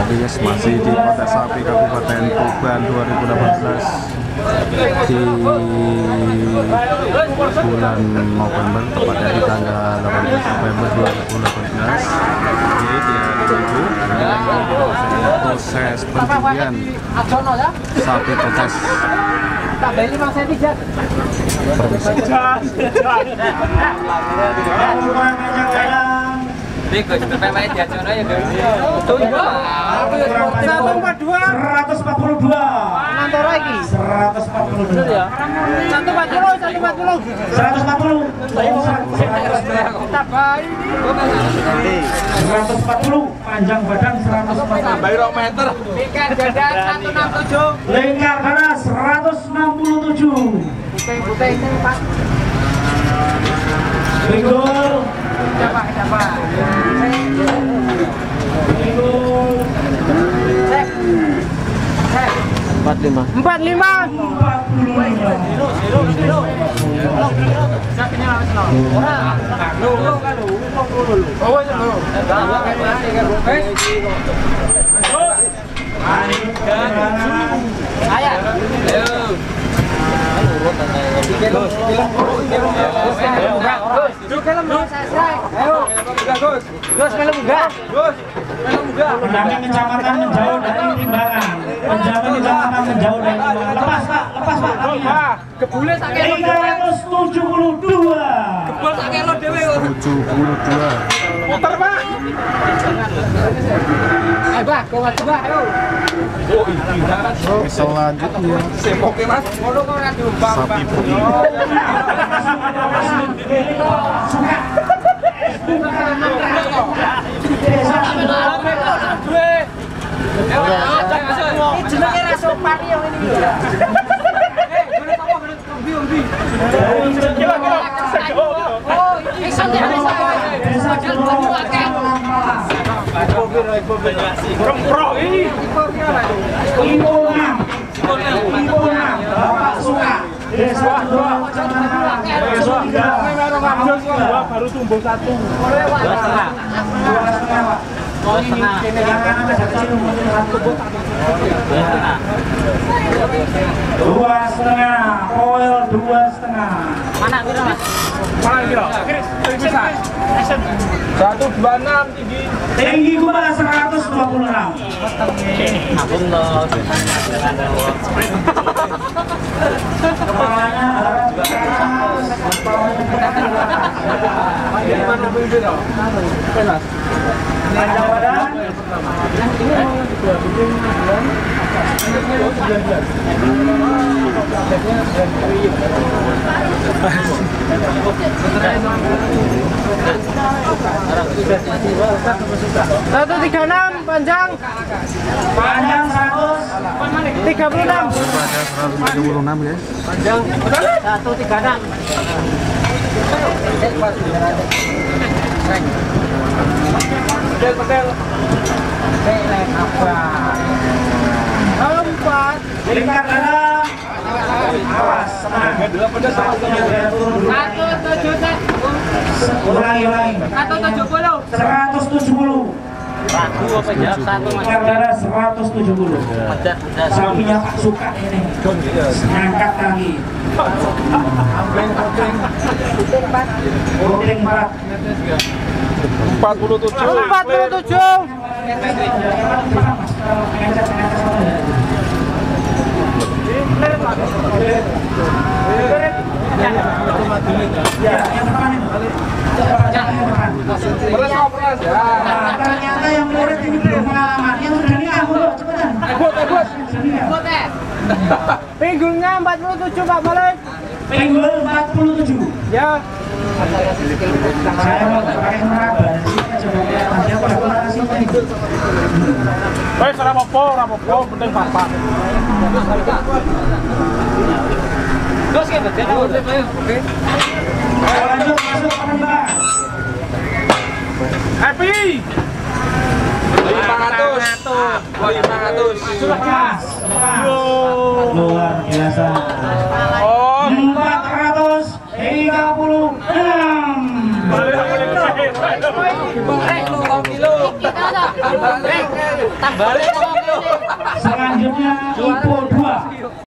Yes, masih di Kontes Sapi Kabupaten Tuban 2018 di bulan November, tepatnya di tanggal 18 November 2018. Jadi di proses penjualan sapi kontes. Bego, pemain dia cono ya guys. 142. Nantoro iki. 142 ya. 140. 140. Panjang badan 140. Bayro meter. Lingkar dada 167. Lingkar dada 167. Putih Pak. Bingung. Siapa? 45. Pendamping kecamatan menjauh dari timbangan. Penjamin kecamatan menjauh dari timbangan. Lepas Pak. Kebule sak kilo. 372. Kebul sak kilo dhewe. 72. Puter, Pak. Ayo, Pak, coba ayo. Oh, ini. Selanjutnya Semoke, Mas. Ngono kok ora diumbang, Pak. sapi putih. Jenenge ra sopan yo ngene iki. Gone sapa gone umbi. Oh, iso Kemprok ini. Bapak suka. Desa 2 baru tumbuh 1. 2,5, oil 2,5. Mana piro, Mas? Mana kira? Lebih besar. 126 tinggi. Tinggi gua 126. Ampun loh. Kepalanya panjang badan. Satu 36 panjang 136. Pada 136 ya. panjang 136. Bedel. Empat. Lingkar dalam. Awas, tenang. 170. Ulangi. 170. Ragu apa ya? Satu Lingkar darah 170. Sapinya Pak Suka ini. Ngangkat kaki. Kuping 4. 47. Ternyata yang murid ini belum pengalaman. Yang sudah nikah, cepetan. Pinggulnya 47 Pak Malik. Pinggul 47. Ya. Saya mau pakai meraba. Nanti aku dapat hasilnya itu. Wes ora apa-apa, penting papat. Terus kita oke. Lanjut masuk penembak. Happy. 500. Lepas. Luar biasa. Oh, 436. Selanjutnya Ipo 2.